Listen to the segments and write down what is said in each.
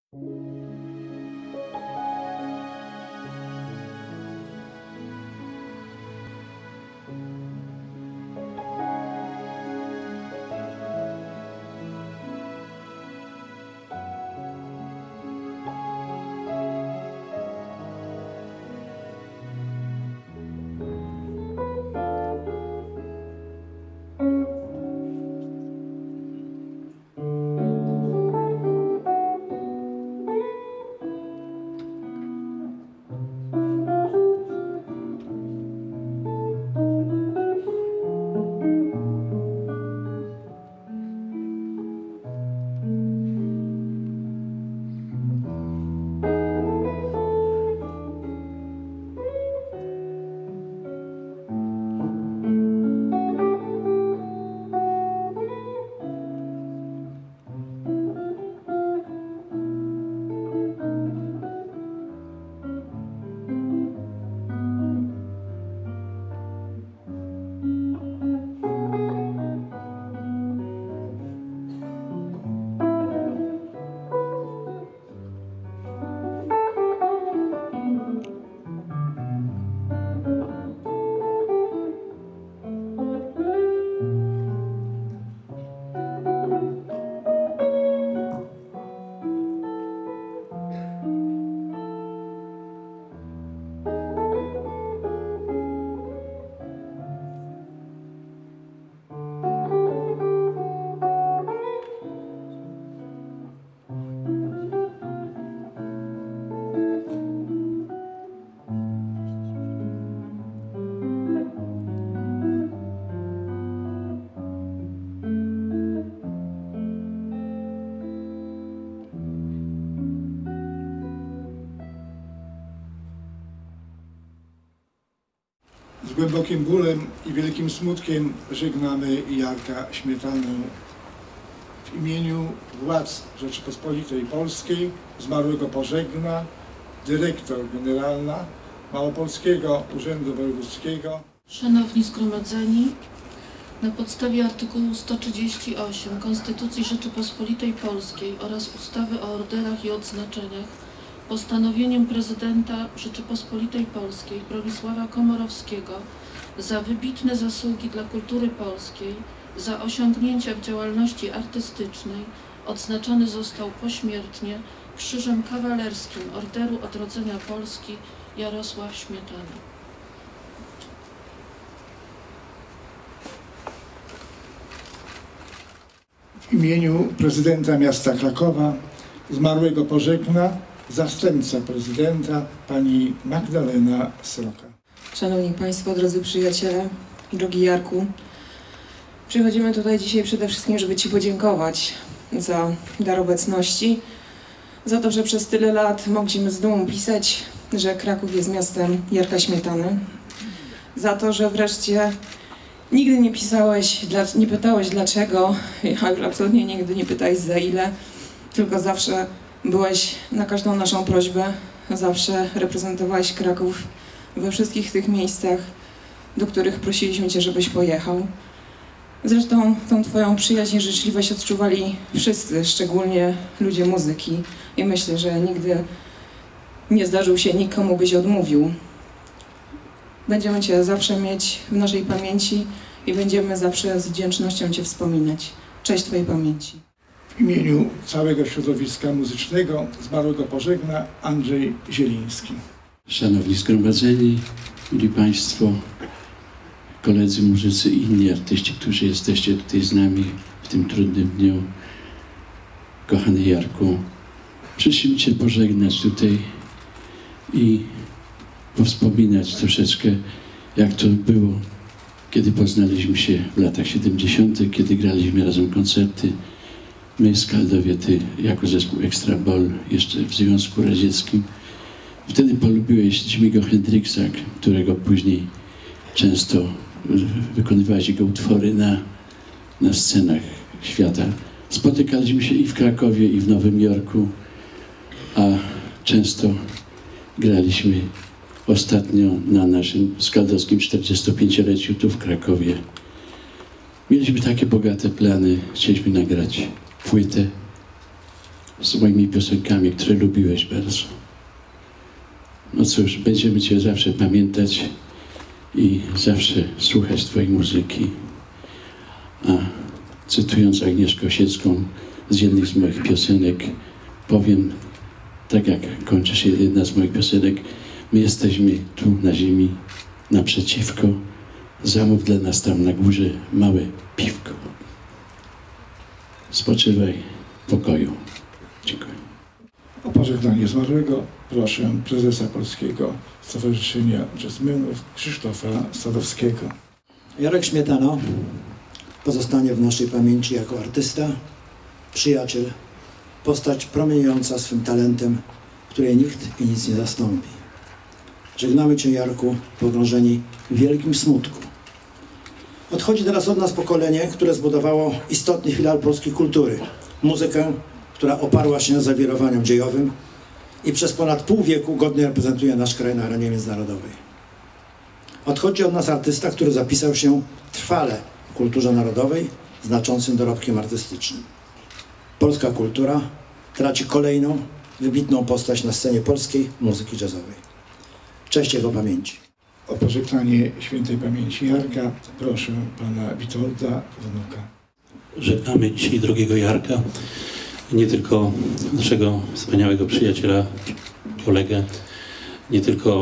Z głębokim bólem i wielkim smutkiem żegnamy Jarka Śmietanę. W imieniu władz Rzeczypospolitej Polskiej zmarłego pożegna dyrektor generalna Małopolskiego Urzędu Wojewódzkiego. Szanowni zgromadzeni, na podstawie artykułu 138 Konstytucji Rzeczypospolitej Polskiej oraz ustawy o orderach i odznaczeniach postanowieniem prezydenta Rzeczypospolitej Polskiej Bronisława Komorowskiego za wybitne zasługi dla kultury polskiej, za osiągnięcia w działalności artystycznej odznaczony został pośmiertnie Krzyżem Kawalerskim Orderu Odrodzenia Polski Jarosław Śmietana. W imieniu prezydenta miasta Krakowa zmarłego pożegna zastępca prezydenta pani Magdalena Sroka. Szanowni Państwo, drodzy przyjaciele, drogi Jarku, przychodzimy tutaj dzisiaj przede wszystkim, żeby Ci podziękować za dar obecności, za to, że przez tyle lat mogliśmy z dumą pisać, że Kraków jest miastem Jarka Śmietany, za to, że wreszcie nigdy nie pytałeś dlaczego, a już absolutnie nigdy nie pytałeś za ile, tylko zawsze byłeś na każdą naszą prośbę, zawsze reprezentowałeś Kraków we wszystkich tych miejscach, do których prosiliśmy Cię, żebyś pojechał. Zresztą tą Twoją przyjaźń i życzliwość odczuwali wszyscy, szczególnie ludzie muzyki. I myślę, że nigdy nie zdarzył się nikomu, byś odmówił. Będziemy Cię zawsze mieć w naszej pamięci i będziemy zawsze z wdzięcznością Cię wspominać. Cześć Twojej pamięci. W imieniu całego środowiska muzycznego zmarłego pożegna Andrzej Zieliński. Szanowni zgromadzeni, mili Państwo, koledzy muzycy i inni artyści, którzy jesteście tutaj z nami w tym trudnym dniu. Kochany Jarku, przyszliśmy Cię pożegnać tutaj i powspominać troszeczkę, jak to było, kiedy poznaliśmy się w latach 70., kiedy graliśmy razem koncerty. My, Skaldowie, Ty jako zespół Extra Ball, jeszcze w Związku Radzieckim. Wtedy polubiłeś Jimmy'ego Hendrixa, którego później często wykonywałeś jego utwory na scenach świata. Spotykaliśmy się i w Krakowie, i w Nowym Jorku, a często graliśmy ostatnio na naszym skaldowskim 45-leciu tu w Krakowie. Mieliśmy takie bogate plany, chcieliśmy nagrać płytę, z moimi piosenkami, które lubiłeś bardzo. No cóż, będziemy Cię zawsze pamiętać i zawsze słuchać Twojej muzyki. A cytując Agnieszkę Osiecką z jednej z moich piosenek, powiem, tak jak kończy się jedna z moich piosenek: my jesteśmy tu na ziemi, naprzeciwko, zamów dla nas tam na górze małe piwko. Spoczywaj w pokoju. Dziękuję. O pożegnanie zmarłego proszę prezesa Polskiego Stowarzyszenia Jazzmenów Krzysztofa Sadowskiego. Jarek Śmietana pozostanie w naszej pamięci jako artysta, przyjaciel, postać promieniejąca swym talentem, której nikt i nic nie zastąpi. Żegnamy Cię, Jarku, pogrążeni w wielkim smutku. Odchodzi teraz od nas pokolenie, które zbudowało istotny filar polskiej kultury. Muzykę, która oparła się na zawirowaniom dziejowym i przez ponad pół wieku godnie reprezentuje nasz kraj na arenie międzynarodowej. Odchodzi od nas artysta, który zapisał się trwale w kulturze narodowej, znaczącym dorobkiem artystycznym. Polska kultura traci kolejną, wybitną postać na scenie polskiej muzyki jazzowej. Cześć jego pamięci. O pożegnanie świętej pamięci Jarka proszę pana Witolda Wnuka. Żegnamy dzisiaj drogiego Jarka, nie tylko naszego wspaniałego przyjaciela, kolegę, nie tylko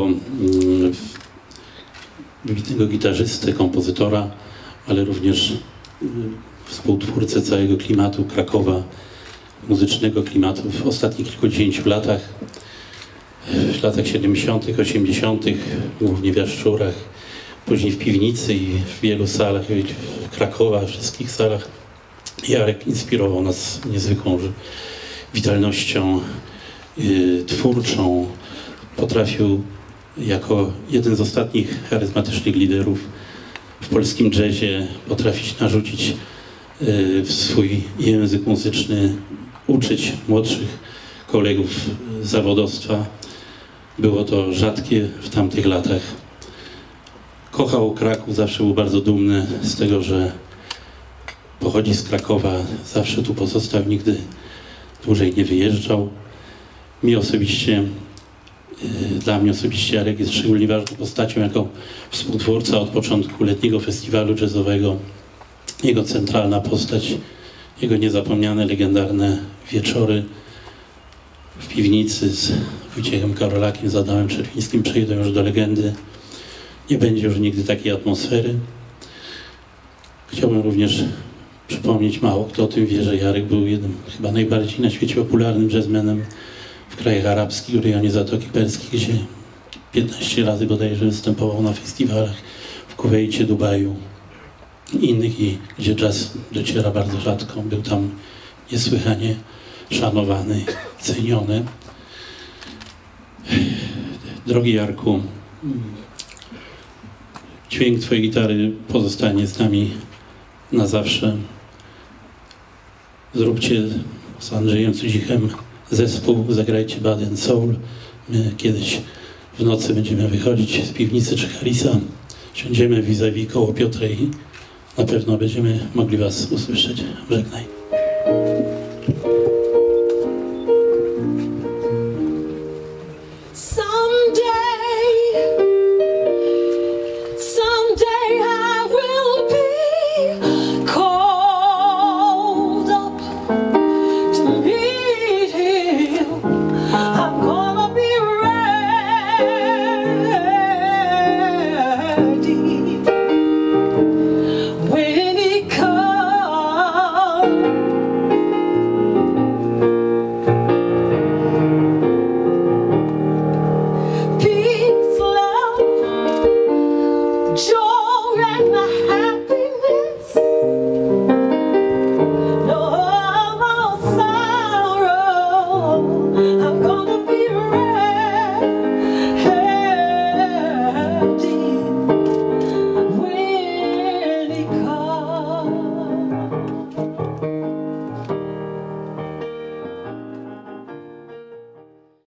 wybitnego gitarzystę, kompozytora, ale również współtwórcę całego klimatu Krakowa, muzycznego klimatu w ostatnich kilkudziesięciu latach. W latach 70., 80., głównie w Jaszczurach, później w Piwnicy i w wielu salach Krakowa, wszystkich salach. Jarek inspirował nas niezwykłą witalnością twórczą. Potrafił jako jeden z ostatnich charyzmatycznych liderów w polskim jazzie potrafić narzucić w swój język muzyczny, uczyć młodszych kolegów zawodowstwa. Było to rzadkie w tamtych latach. Kochał Kraków, zawsze był bardzo dumny z tego, że pochodzi z Krakowa, zawsze tu pozostał, nigdy dłużej nie wyjeżdżał. Dla mnie osobiście Jarek jest szczególnie ważną postacią jako współtwórca od początku letniego festiwalu jazzowego. Jego centralna postać, jego niezapomniane, legendarne wieczory w Piwnicy z Wojciechem Karolakiem, z Adamem Czerwińskim przejdą już do legendy. Nie będzie już nigdy takiej atmosfery. Chciałbym również przypomnieć, mało kto o tym wie, że Jarek był jednym chyba najbardziej na świecie popularnym jazzmenem w krajach arabskich, w rejonie Zatoki Perskiej, gdzie 15 razy bodajże występował na festiwalach w Kuwejcie, Dubaju i innych, i gdzie jazz dociera bardzo rzadko. Był tam niesłychanie szanowany, ceniony. Drogi Jarku, dźwięk Twojej gitary pozostanie z nami na zawsze. Zróbcie z Andrzejem Cudzichem zespół, zagrajcie Body and Soul. My kiedyś w nocy będziemy wychodzić z Piwnicy czy Harisa, siądziemy vis-a-vis koło Piotra i na pewno będziemy mogli Was usłyszeć. Żegnaj. Joy and the